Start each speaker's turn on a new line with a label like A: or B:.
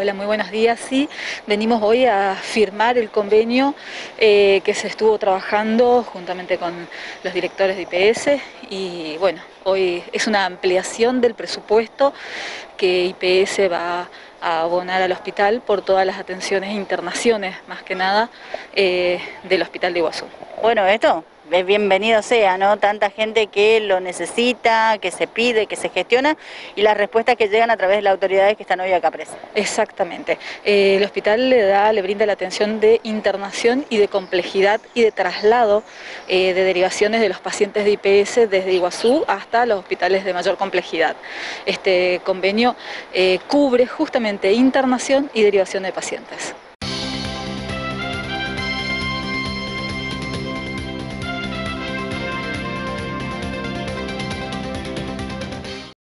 A: Hola, muy buenos días. Sí, venimos hoy a firmar el convenio que se estuvo trabajando juntamente con los directores de IPS y bueno, hoy es una ampliación del presupuesto que IPS va a abonar al hospital por todas las atenciones e internaciones, más que nada, del hospital de Iguazú.
B: Bueno, esto es bienvenido sea, ¿no? Tanta gente que lo necesita, que se pide, que se gestiona y las respuestas que llegan a través de las autoridades que están hoy acá presas.
A: Exactamente. El hospital le brinda la atención de internación y de complejidad y de traslado de derivaciones de los pacientes de IPS desde Iguazú hasta los hospitales de mayor complejidad. Este convenio cubre justamente internación y derivación de pacientes.